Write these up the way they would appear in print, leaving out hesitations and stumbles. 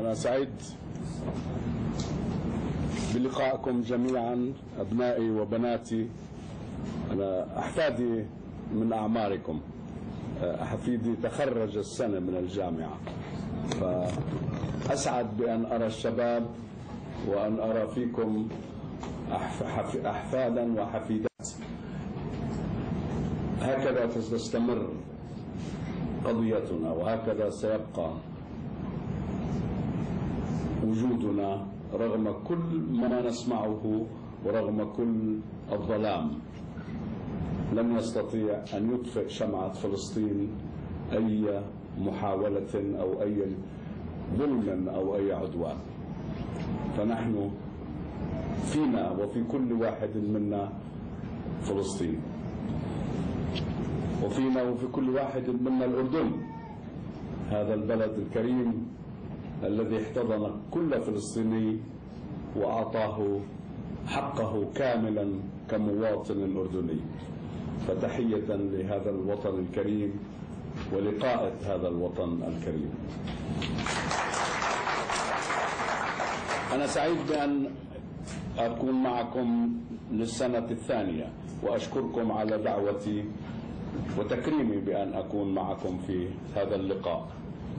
أنا سعيد بلقائكم جميعا أبنائي وبناتي. أنا أحفادي من أعماركم، حفيدي تخرج السنة من الجامعة، فأسعد بأن أرى الشباب وأن أرى فيكم أحفادا وحفيدات. هكذا تستمر قضيتنا وهكذا سيبقى وجودنا رغم كل ما نسمعه ورغم كل الظلام. لم يستطيع أن يطفئ شمعة فلسطين أي محاولة أو أي ظلم أو أي عدوان. فنحن فينا وفي كل واحد منا فلسطين، وفينا وفي كل واحد منا الأردن، هذا البلد الكريم الذي احتضن كل فلسطيني وأعطاه حقه كاملا كمواطن أردني. فتحية لهذا الوطن الكريم ولقائة هذا الوطن الكريم. أنا سعيد بأن أكون معكم للسنة الثانية، وأشكركم على دعوتي وتكريمي بأن أكون معكم في هذا اللقاء.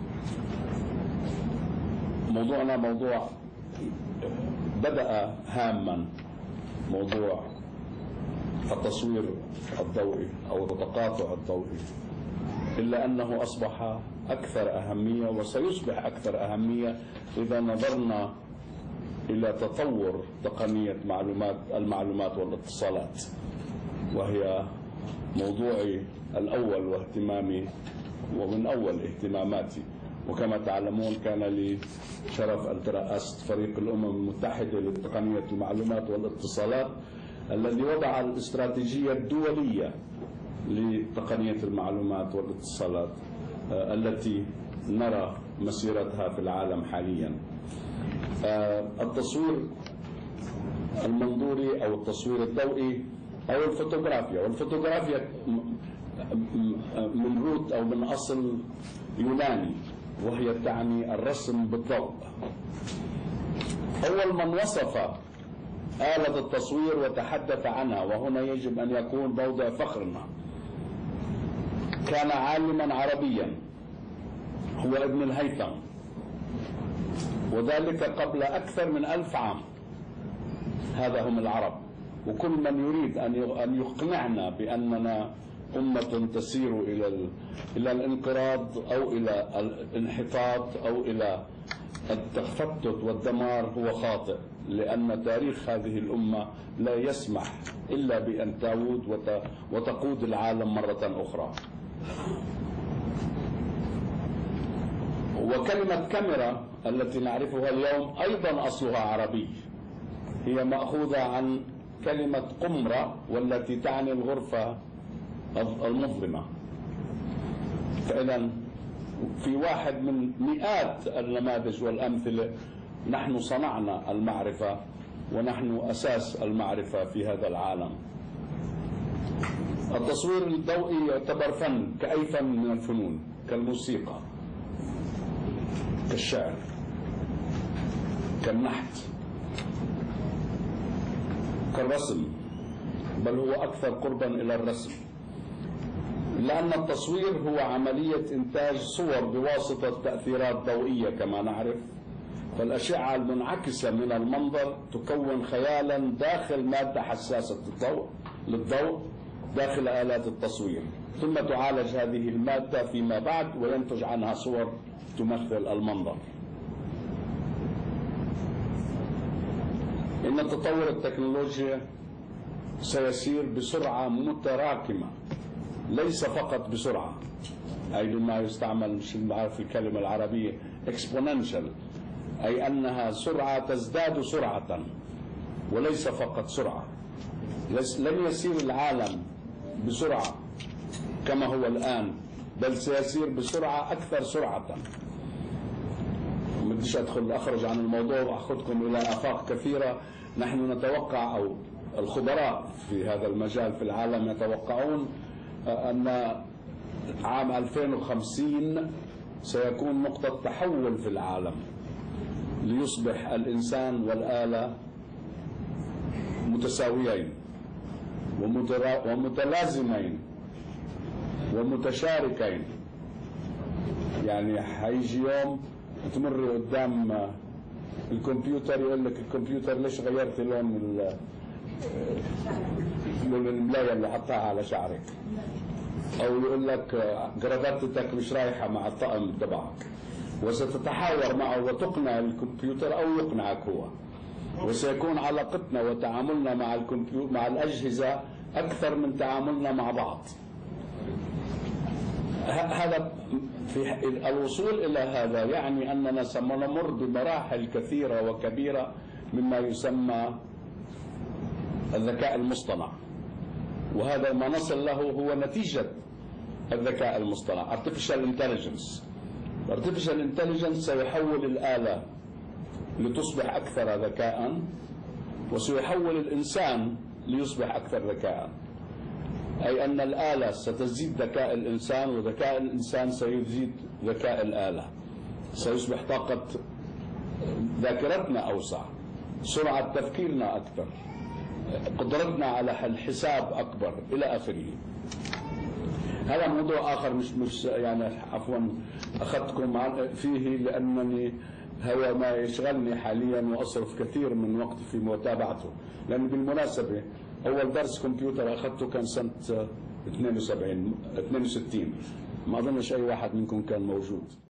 موضوعنا موضوع بدأ هاما، موضوع التصوير الضوئي أو التقاطع الضوئي، إلا أنه أصبح أكثر أهمية وسيصبح أكثر أهمية إذا نظرنا إلى تطور تقنية المعلومات والاتصالات، وهي موضوعي الأول واهتمامي ومن أول اهتماماتي. وكما تعلمون كان لي شرف أن ترأست فريق الأمم المتحدة لتقنية المعلومات والاتصالات الذي وضع الاستراتيجية الدولية لتقنية المعلومات والاتصالات التي نرى مسيرتها في العالم حاليا. التصوير المنظوري أو التصوير الضوئي أو الفوتوغرافيا، والفوتوغرافيا من روت أو من أصل يوناني، وهي تعني الرسم بالضوء. أول من وصف آلة التصوير وتحدث عنها، وهنا يجب أن يكون موضع فخرنا، كان عالما عربيا هو ابن الهيثم، وذلك قبل أكثر من 1000 عام. هذا هم العرب، وكل من يريد أن يقنعنا بأننا أمة تسير إلى الانقراض أو إلى الانحطاط أو إلى التفتت والدمار هو خاطئ، لأن تاريخ هذه الأمة لا يسمح إلا بأن تعود وتقود العالم مرة أخرى. وكلمة كاميرا التي نعرفها اليوم أيضا أصلها عربي، هي مأخوذة عن كلمة قمرة والتي تعني الغرفة المظلمة. فإذا في واحد من مئات النماذج والأمثلة نحن صنعنا المعرفة، ونحن أساس المعرفة في هذا العالم. التصوير الضوئي يعتبر فن كأي فن من الفنون، كالموسيقى، كالشعر، كالنحت، كالرسم، بل هو أكثر قربا إلى الرسم، لأن التصوير هو عملية إنتاج صور بواسطة تأثيرات ضوئية كما نعرف. فالأشعة المنعكسة من المنظر تكون خيالا داخل مادة حساسة للضوء داخل آلات التصوير، ثم تعالج هذه المادة فيما بعد وينتج عنها صور تمثل المنظر. إن تطور التكنولوجيا سيسير بسرعة متراكمة، ليس فقط بسرعة، أي بما يستعمل مش نعرف الكلمة العربية exponential، أي أنها سرعة تزداد سرعة وليس فقط سرعة. لن يسير العالم بسرعة كما هو الآن، بل سيسير بسرعة أكثر سرعة. بديش أخرج عن الموضوع وأخذكم إلى آفاق كثيرة. نحن نتوقع، أو الخبراء في هذا المجال في العالم يتوقعون أن عام 2050 سيكون نقطة تحول في العالم، ليصبح الإنسان والآلة متساويين ومتلازمين ومتشاركين. يعني هيجي يوم تمر قدام الكمبيوتر يقول لك الكمبيوتر ليش غيرت لون الملاية اللي حطها على شعرك، أو يقول لك جرافاتتك مش رايحة مع الطقم تبعك، وستتحاور معه وتقنع الكمبيوتر أو يقنعك هو. وسيكون علاقتنا وتعاملنا مع الأجهزة أكثر من تعاملنا مع بعض. هذا في الوصول إلى هذا يعني أننا سنمر بمراحل كثيرة وكبيرة مما يسمى الذكاء المصطنع، وهذا ما نصل له هو نتيجة الذكاء المصطنع Artificial Intelligence. Artificial Intelligence سيحول الآلة لتصبح أكثر ذكاء، وسيحول الإنسان ليصبح أكثر ذكاء، أي أن الآلة ستزيد ذكاء الإنسان، وذكاء الإنسان سيزيد ذكاء الآلة. سيصبح طاقة ذاكرتنا أوسع، سرعة تفكيرنا أكثر، قدرتنا على الحساب أكبر، إلى آخره. هذا موضوع آخر مش يعني عفوا أخذتكم فيه، لأنني هو ما يشغلني حاليا وأصرف كثير من وقتي في متابعته. لأن بالمناسبة أول درس كمبيوتر أخذته كان سنة 62، ما أظنش أي واحد منكم كان موجود.